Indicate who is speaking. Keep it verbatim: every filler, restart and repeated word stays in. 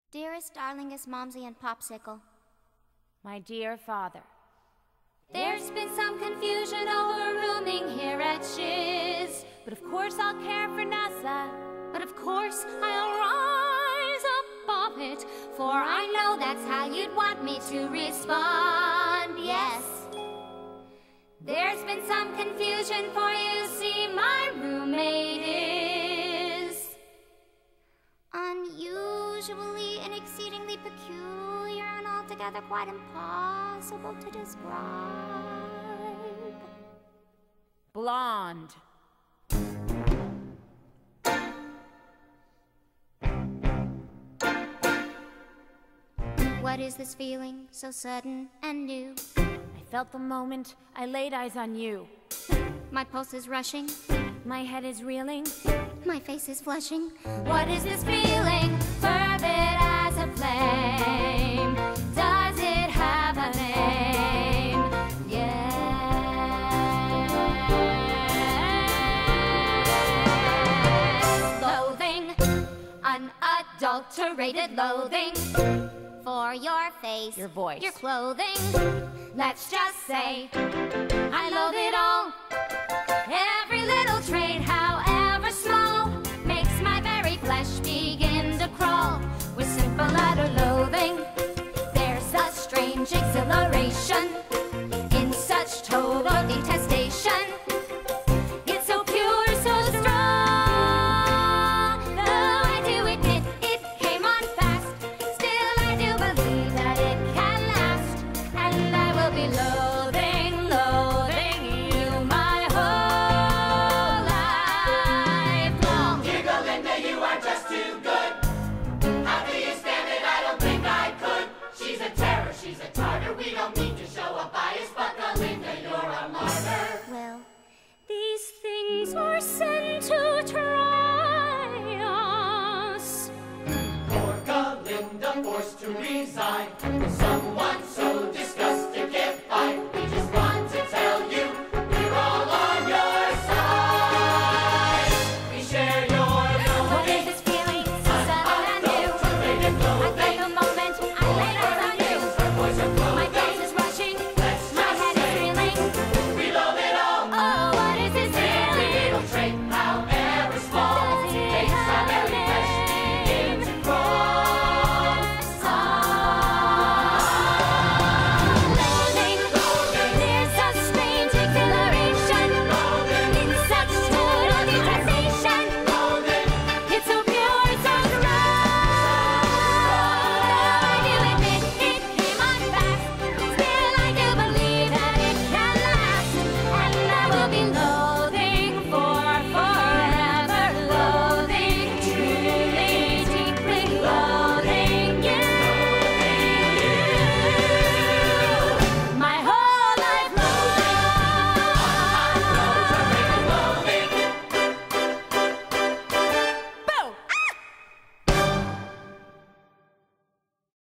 Speaker 1: Dearest, darlingest Momsy and Popsicle.
Speaker 2: My dear father.
Speaker 3: There's been some confusion over rooming here at Shiz.
Speaker 2: But of course I'll care for NASA.
Speaker 3: But of course I'll rise above it, for I know that's how you'd want me to respond, yes. There's been some confusion, for you see my roommate is
Speaker 1: unusually and exceedingly peculiar and altogether quite impossible to describe.
Speaker 2: Blonde.
Speaker 1: What is this feeling so sudden and new?
Speaker 2: I felt the moment I laid eyes on you.
Speaker 1: My pulse is rushing.
Speaker 2: My head is reeling.
Speaker 1: My face is flushing.
Speaker 3: What is this feeling, fervid as a flame? Does it have a name? Yes. Loathing, unadulterated loathing.
Speaker 1: For your face,
Speaker 2: your voice,
Speaker 3: your clothing. Let's just say I loathe it all. Every little trait, however small, makes my very flesh begin to crawl. With simple utter loathing, there's a strange exhilaration in such total detestation. It's so pure, so strong. Though I do admit it came on fast, still I do believe that it can last. And I will be loathing, loathing you my whole life long.
Speaker 4: Dear Galinda, you are just too good. How do you stand it? I don't think I could. She's a terror, she's a tartar. We don't mean to show a bias, but Galinda, you're a martyr.
Speaker 1: Well,
Speaker 3: These things are sent to try us.
Speaker 4: Poor Galinda forced to resign. The